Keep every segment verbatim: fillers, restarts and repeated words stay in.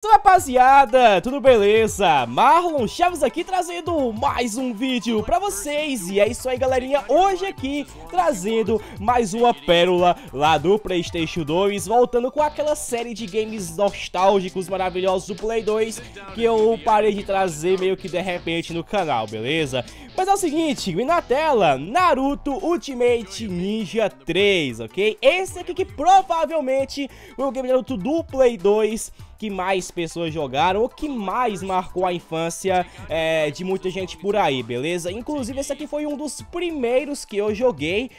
Salve, rapaziada, tudo beleza? Marlon Chaves aqui trazendo mais um vídeo pra vocês. E é isso aí, galerinha, hoje aqui trazendo mais uma pérola lá do PlayStation dois, voltando com aquela série de games nostálgicos maravilhosos do Play dois que eu parei de trazer meio que de repente no canal, beleza? Mas é o seguinte, vem na tela Naruto Ultimate Ninja três, ok? Esse aqui que provavelmente foi o game de Naruto do Play dois que mais pessoas jogaram, ou que mais marcou a infância é, de muita gente por aí, beleza? Inclusive esse aqui foi um dos primeiros que eu joguei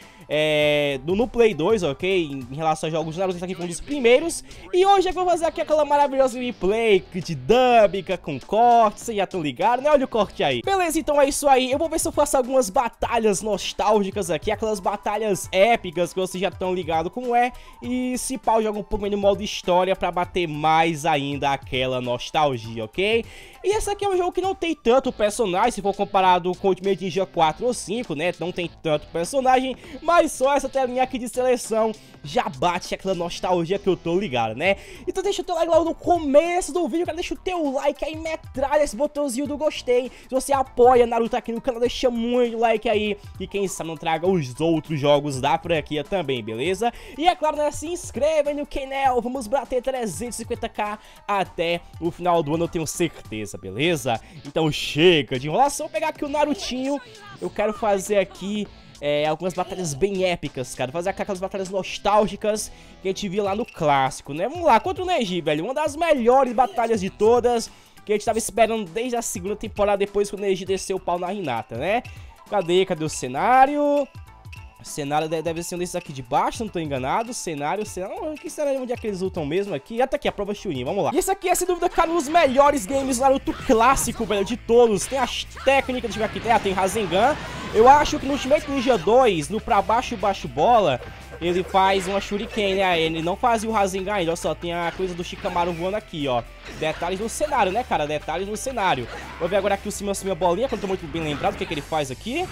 é, do, no Play dois, ok? Em, em relação a jogos de Naruto, esse aqui foi um dos primeiros. E hoje eu vou fazer aqui aquela maravilhosa gameplay de dubbica com corte, vocês já estão ligados, né? Olha o corte aí. Beleza, então é isso aí. Eu vou ver se eu faço algumas batalhas nostálgicas aqui, aquelas batalhas épicas que vocês já estão ligados como é. E se pau, joga um pouco no modo história pra bater mais ainda aquela nostalgia, ok? E esse aqui é um jogo que não tem tanto personagem, se for comparado com o Ultimate Ninja quatro ou cinco, né? Não tem tanto personagem, mas só essa telinha aqui de seleção já bate aquela nostalgia que eu tô ligado, né? Então deixa o teu like lá no começo do vídeo, cara, deixa o teu like aí, metralha esse botãozinho do gostei. Se você apoia Naruto aqui no canal, deixa muito like aí. E quem sabe não traga os outros jogos da franquia também, beleza? E é claro, né, se inscreva aí no canal, vamos bater trezentos e cinquenta k até o final do ano, eu tenho certeza, beleza? Então chega de enrolação, vou pegar aqui o Narutinho, eu quero fazer aqui É, algumas batalhas bem épicas, cara. Fazer aquelas batalhas nostálgicas que a gente via lá no clássico, né? Vamos lá, contra o Neji, velho. Uma das melhores batalhas de todas, que a gente tava esperando desde a segunda temporada, depois que o Neji desceu o pau na Hinata, né? Cadê? Cadê o cenário? O cenário deve ser um desses aqui de baixo, se não tô enganado. Cenário, cenário... Que cenário, onde é que eles lutam mesmo aqui? Até aqui, a prova Chunin, vamos lá. E esse aqui é, sem dúvida, cara, um dos melhores games Naruto clássico, velho, de todos. Tem as técnicas, deixa eu ver aqui, tem, ah, tem Rasengan. Eu acho que no Ultimate Ninja dois, no pra baixo, baixo, bola, ele faz uma Shuriken, né? Ele não fazia o Rasengan ainda, olha só, tem a coisa do Shikamaru voando aqui, ó. Detalhes no cenário, né, cara? Detalhes no cenário. Vou ver agora aqui o cima, cima, bolinha, que eu não tô muito bem lembrado do que, que ele faz aqui.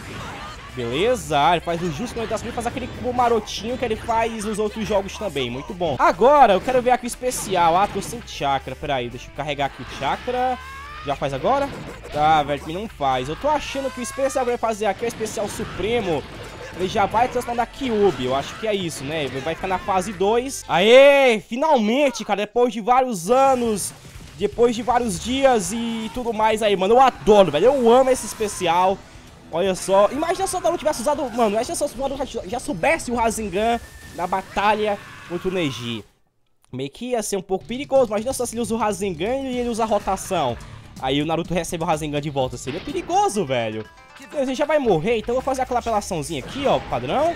Beleza, ele faz o justo quando ele tá subindo, faz aquele cubo marotinho que ele faz nos outros jogos também, muito bom. Agora, eu quero ver aqui o especial, ah, tô sem chakra, peraí, deixa eu carregar aqui o chakra. Já faz agora? Tá, velho, que não faz. Eu tô achando que o especial que vai fazer aqui é o especial supremo. Ele já vai transformar na Kyuubi, eu acho que é isso, né? Ele vai ficar na fase dois. Aê, finalmente, cara, depois de vários anos, depois de vários dias e tudo mais aí, mano. Eu adoro, velho, eu amo esse especial. Olha só, imagina só se o Naruto tivesse usado, mano, imagina só se o Naruto já, já soubesse o Rasengan na batalha contra o Neji. Meio que ia ser um pouco perigoso, imagina só se ele usa o Rasengan e ele usa a rotação. Aí o Naruto recebe o Rasengan de volta, seria perigoso, velho. Ele já vai morrer, então eu vou fazer aquela apelaçãozinha aqui, ó, padrão.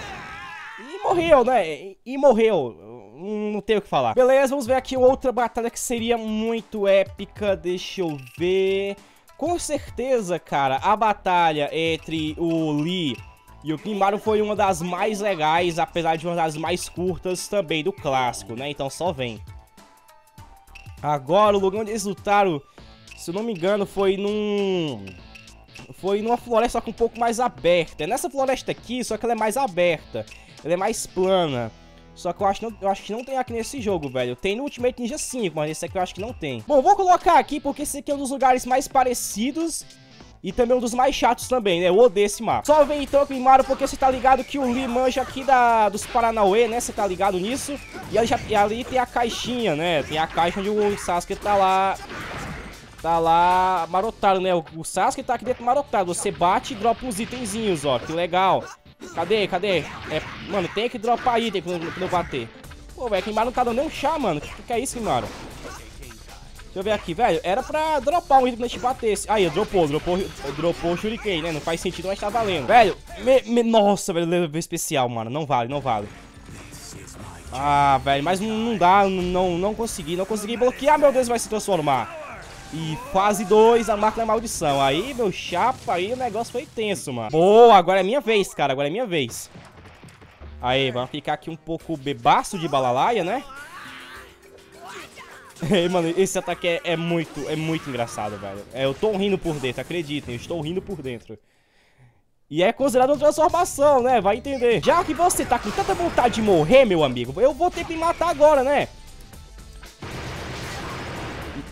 E morreu, né, e, e morreu, não tenho o que falar. Beleza, vamos ver aqui outra batalha que seria muito épica, deixa eu ver... Com certeza, cara, a batalha entre o Lee e o Kimaro foi uma das mais legais, apesar de uma das mais curtas também do clássico, né? Então só vem. Agora, o lugar onde eles lutaram, se eu não me engano, foi num... Foi numa floresta só que um pouco mais aberta. É nessa floresta aqui, só que ela é mais aberta. Ela é mais plana. Só que eu acho, não, eu acho que não tem aqui nesse jogo, velho. Tem no Ultimate Ninja cinco, mas esse aqui eu acho que não tem. Bom, vou colocar aqui porque esse aqui é um dos lugares mais parecidos e também um dos mais chatos também, né? Eu odeio esse mapa. Só vem então, Kimaro, porque você tá ligado que o Lee manja aqui da, dos Paranauê, né? Você tá ligado nisso? E ali, já, e ali tem a caixinha, né? Tem a caixa onde o Sasuke tá lá... Tá lá marotado, né? O, o Sasuke tá aqui dentro marotado. Você bate e dropa uns itenzinhos, ó. Que legal. Cadê? Cadê? É, mano, tem que dropar item quando eu bater. Pô, velho, Kimaro não tá dando nem um chá, mano. Que que é isso, Kimaro? Deixa eu ver aqui, velho. Era pra dropar um item quando a gente batesse. Aí, dropou, dropou, dropou o Shuriken, né? Não faz sentido, mas tá valendo. Velho, me, me, nossa, velho, level especial, mano. Não vale, não vale. Ah, velho, mas não, não dá, não, não consegui, não consegui bloquear, meu Deus, vai se transformar. E fase dois, a marca da maldição. Aí, meu chapa, aí o negócio foi tenso, mano. Boa, agora é minha vez, cara. Agora é minha vez. Aí, vamos ficar aqui um pouco bebaço de balalaia, né? Ei, mano, esse ataque é, é muito, é muito engraçado, velho. É, eu tô rindo por dentro, acreditem. Eu estou rindo por dentro. E é considerado uma transformação, né? Vai entender. Já que você tá com tanta vontade de morrer, meu amigo, eu vou ter que me matar agora, né?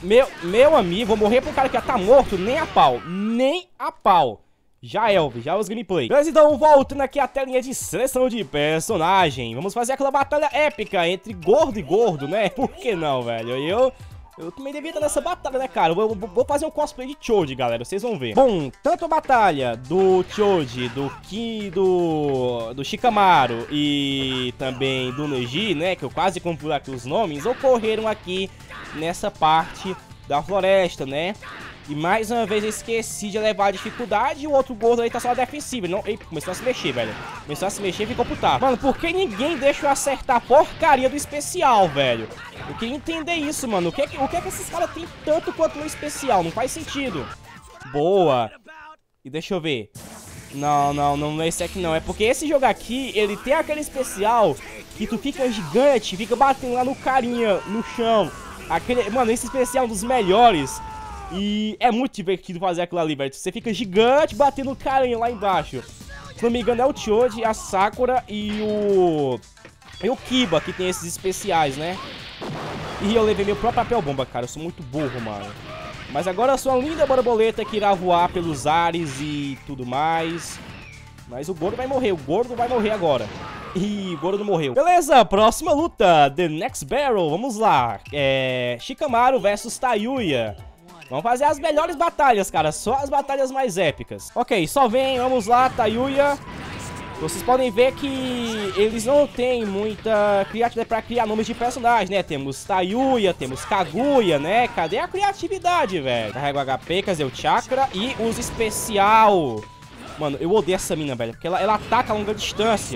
Meu, meu amigo, vou morrer pro cara que já tá morto, nem a pau. Nem a pau. Já é, já é os gameplay. Beleza, então voltando aqui a telinha de seleção de personagem. Vamos fazer aquela batalha épica entre gordo e gordo, né? Por que não, velho? Eu... Eu também devia estar nessa batalha, né, cara? Eu vou, vou fazer um cosplay de Choji, galera. Vocês vão ver. Bom, tanto a batalha do Choji, do Ki, do... do Shikamaru e também do Neji, né? Que eu quase confundo aqui os nomes. Ocorreram aqui nessa parte da floresta, né? E mais uma vez eu esqueci de elevar a dificuldade. E o outro gordo aí tá só defensivo. Não... Ei, começou a se mexer, velho. Começou a se mexer e ficou putado. Mano, por que ninguém deixa eu acertar a porcaria do especial, velho? Eu queria entender isso, mano. O que é que, o que, é que esses caras têm tanto quanto no especial? Não faz sentido. Boa. E deixa eu ver. Não, não, não é esse aqui não. É porque esse jogo aqui, ele tem aquele especial que tu fica gigante, fica batendo lá no carinha, no chão. Aquele, mano, esse especial é um dos melhores. E é muito divertido fazer aquilo ali, velho. Você fica gigante batendo no carinha lá embaixo. Se não me engano é o Choji, a Sakura e o... E o Kiba, que tem esses especiais, né? E eu levei meu próprio papel bomba, cara. Eu sou muito burro, mano. Mas agora eu sou uma linda borboleta que irá voar pelos ares e tudo mais. Mas o gordo vai morrer. O gordo vai morrer agora. Ih, o gordo morreu. Beleza, próxima luta. The Next Battle. Vamos lá. É... Shikamaru versus Tayuya. Vamos fazer as melhores batalhas, cara. Só as batalhas mais épicas. Ok, só vem. Vamos lá, Tayuya. Vocês podem ver que eles não têm muita criatividade pra criar nomes de personagens, né? Temos Tayuya, temos Kaguya, né? Cadê a criatividade, velho? Carrega o H P, cadê o Chakra e usa especial. Mano, eu odeio essa mina, velho, porque ela, ela ataca a longa distância.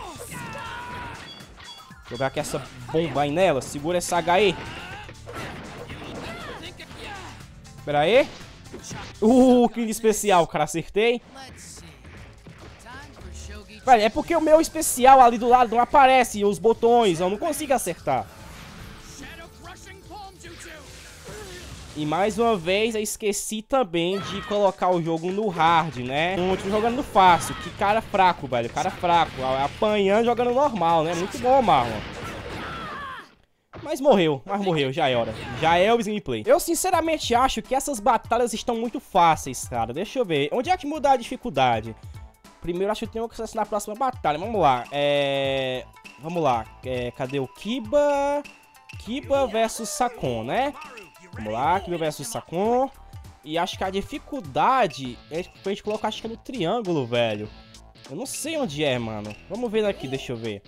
Jogar aqui essa bomba aí nela. Segura essa H E. Pera aí. Uh, que especial, cara. Acertei. Velho, é porque o meu especial ali do lado não aparece os botões, eu não consigo acertar. E mais uma vez eu esqueci também de colocar o jogo no hard, né? Eu tô jogando no fácil, que cara fraco, velho, cara fraco, apanhando jogando normal, né? Muito bom, Marlon. Mas morreu, mas morreu, já era. Já é o gameplay. Eu sinceramente acho que essas batalhas estão muito fáceis, cara. Deixa eu ver, onde é que mudar a dificuldade? Primeiro acho que eu tenho que acessar na próxima batalha. Vamos lá. É... Vamos lá. É... Cadê o Kiba? Kiba versus Sakon, né? Vamos lá. Kiba versus Sakon. E acho que a dificuldade é pra gente colocar, acho que é no triângulo, velho. Eu não sei onde é, mano. Vamos ver aqui, deixa eu ver.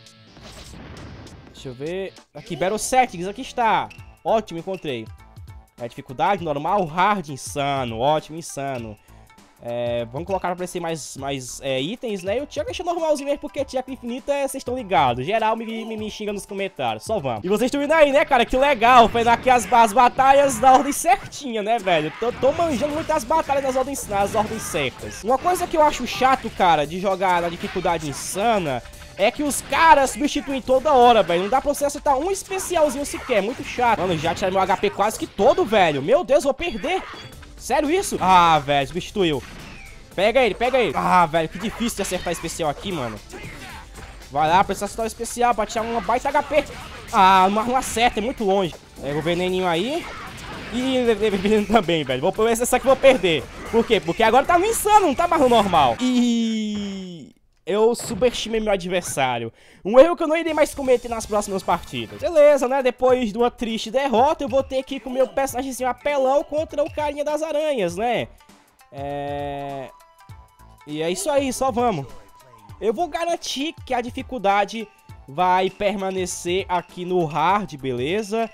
Deixa eu ver. Aqui, Battle Settings, aqui está. Ótimo, encontrei. É dificuldade normal, hard, insano. Ótimo, insano. É, vamos colocar pra aparecer mais, mais é, itens, né? E o Tiago deixa normalzinho mesmo, porque Tiago Infinita, vocês estão ligados. Geral me, me, me xinga nos comentários, só vamos. E vocês estão vendo aí, né, cara? Que legal, fazendo aqui as, as batalhas da ordem certinha, né, velho? Tô, tô manjando muito as batalhas nas ordens, nas ordens certas. Uma coisa que eu acho chato, cara, de jogar na dificuldade insana... É que os caras substituem toda hora, velho. Não dá pra você acertar um especialzinho sequer, é muito chato. Mano, já tiraram meu H P quase que todo, velho. Meu Deus, vou perder. Sério isso? Ah, velho, substituiu. Pega ele, pega ele. Ah, velho, que difícil de acertar especial aqui, mano. Vai lá, precisa acertar o especial pra tirar uma baita H P. Ah, não, não acerta, é muito longe. Pega o veneninho aí. E levei veneno também, velho. Vou essa aqui, vou perder. Por quê? Porque agora tá no insano, não tá mais no normal. E... eu subestimei meu adversário. Um erro que eu não irei mais cometer nas próximas partidas. Beleza, né? Depois de uma triste derrota, eu vou ter que ir com o meu personagemzinho apelão contra o carinha das aranhas, né? É... E é isso aí, só vamos. Eu vou garantir que a dificuldade vai permanecer aqui no hard, beleza?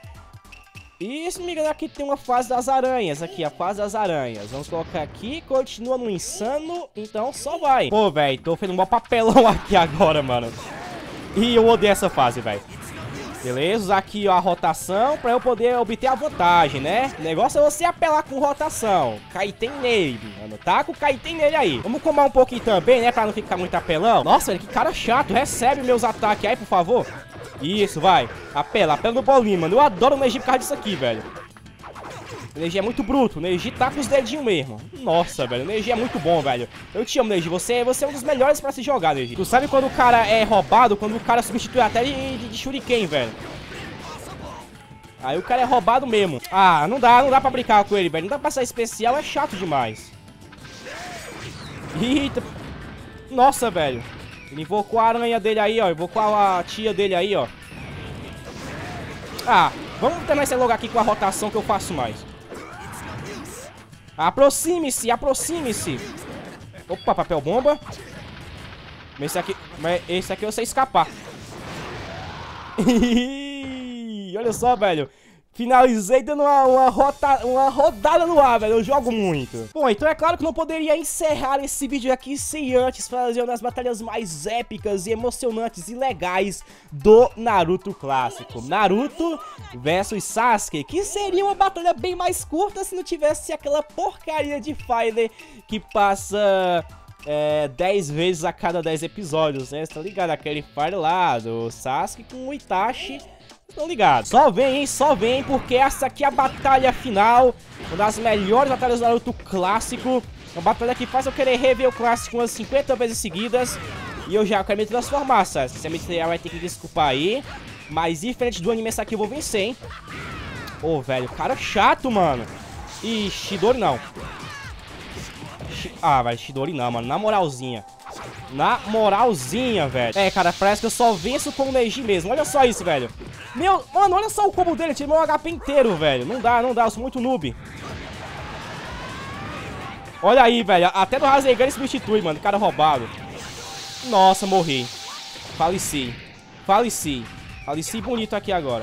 E se não me engano, aqui tem uma fase das aranhas. Aqui, a fase das aranhas. Vamos colocar aqui, continua no insano. Então só vai. Pô, velho, tô fazendo um papelão aqui agora, mano. E eu odeio essa fase, velho. Beleza, usar aqui ó, a rotação pra eu poder obter a vantagem, né? O negócio é você apelar com rotação. Kaiten nele, mano. Tá com o Kaiten nele aí. Vamos comar um pouquinho também, né? Pra não ficar muito apelão. Nossa, velho, que cara chato. Recebe meus ataques aí, por favor. Isso, vai. Apela, apela no bolinho, mano. Eu adoro o Neji por causa disso aqui, velho. O Neji é muito bruto. O Neji tá com os dedinhos mesmo. Nossa, velho. O Neji é muito bom, velho. Eu te amo, Neji. Você, você é um dos melhores pra se jogar, Neji. Tu sabe quando o cara é roubado? Quando o cara substitui até de, de, de shuriken, velho. Aí o cara é roubado mesmo. Ah, não dá, não dá pra brincar com ele, velho. Não dá pra passar especial, é chato demais. Eita. Nossa, velho. Ele invocou a aranha dele aí, ó. Invocou a tia dele aí, ó. Ah, vamos terminar esse logo aqui com a rotação que eu faço mais. Aproxime-se, aproxime-se. Opa, papel bomba. Esse aqui, esse aqui eu sei escapar. Olha só, velho. Finalizei dando uma, uma, rota, uma rodada no ar, velho. Eu jogo muito. Bom, então é claro que não poderia encerrar esse vídeo aqui sem antes fazer uma das batalhas mais épicas e emocionantes e legais do Naruto clássico. Naruto versus Sasuke, que seria uma batalha bem mais curta se não tivesse aquela porcaria de Fighter que passa... É, dez vezes a cada dez episódios, né? Você tá ligado? Aquele Fire lá do Sasuke com o Itachi. Estão ligados? Só vem, hein? Só vem, porque essa aqui é a batalha final. Uma das melhores batalhas do Naruto clássico. Uma batalha que faz eu querer rever o clássico umas cinquenta vezes seguidas. E eu já quero me transformar, sabe? Você vai ter que desculpar aí. Mas diferente do anime, essa aqui eu vou vencer, hein? Ô, velho, cara chato, mano. Ih, Chidori não. Ah, velho, Chidori não, mano. Na moralzinha. Na moralzinha, velho. É, cara, parece que eu só venço com o Neji mesmo. Olha só isso, velho. Meu, mano, olha só o combo dele. Tirou meu H P inteiro, velho. Não dá, não dá. Eu sou muito noob. Olha aí, velho. Até do Rasengan ele substitui, mano. Cara roubado. Nossa, morri. Faleci. Faleci. Faleci bonito aqui agora.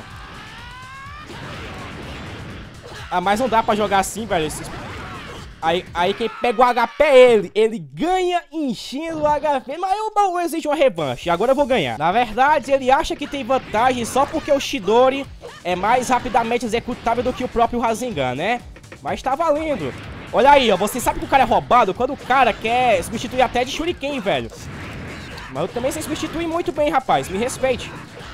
Ah, mas não dá pra jogar assim, velho. Esses... Aí, aí quem pega o H P é ele. Ele ganha enchendo o H P. Mas eu não exijo uma revanche. Agora eu vou ganhar. Na verdade, ele acha que tem vantagem só porque o Chidori é mais rapidamente executável do que o próprio Rasengan, né? Mas tá valendo. Olha aí, ó. Você sabe que o cara é roubado quando o cara quer substituir até de Shuriken, velho. Mas eu também sei substituir muito bem, rapaz. Me respeite.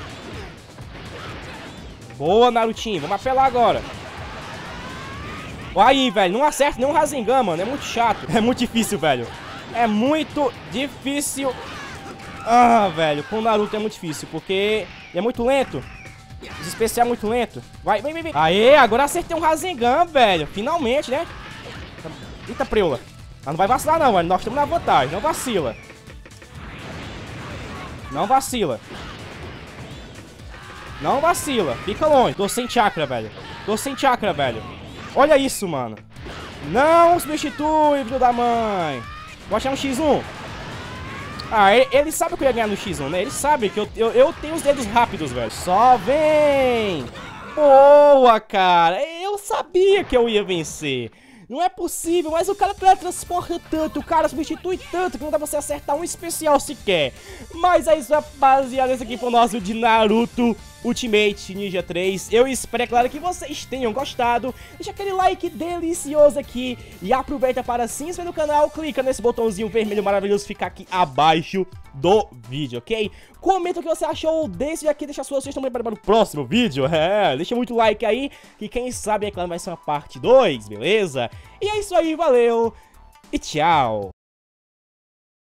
Boa, Narutinho. Vamos apelar agora. Olha aí, velho, não acerta nem um Rasengan, mano, é muito chato. É muito difícil, velho. É muito difícil. Ah, velho, com o Naruto é muito difícil, porque é muito lento. Os especiais é muito lento. Vai, vem, vem, vem. Aê, agora acertei um Rasengan, velho. Finalmente, né? Eita, preula. Mas não vai vacilar não, velho, nós estamos na vantagem, não vacila. Não vacila. Não vacila, fica longe. Tô sem chakra, velho. Tô sem chakra, velho. Olha isso, mano. Não substitui, filho da mãe. Vou achar um xis um. Ah, ele, ele sabe que eu ia ganhar no xis um, né? Ele sabe que eu, eu, eu tenho os dedos rápidos, velho. Só vem. Boa, cara. Eu sabia que eu ia vencer. Não é possível, mas o cara teletransporta tanto, o cara substitui tanto que não dá pra você acertar um especial sequer. Mas é isso, rapaziada. Esse aqui foi o nosso de Naruto Ultimate Ninja três. Eu espero, é claro, que vocês tenham gostado. Deixa aquele like delicioso aqui e aproveita para se inscrever no canal. Clica nesse botãozinho vermelho maravilhoso que fica aqui abaixo do vídeo, ok? Comenta o que você achou desse aqui, deixa a sua sugestão para o próximo vídeo. É, deixa muito like aí, que quem sabe, é claro, vai ser uma parte dois, beleza? E é isso aí, valeu e tchau!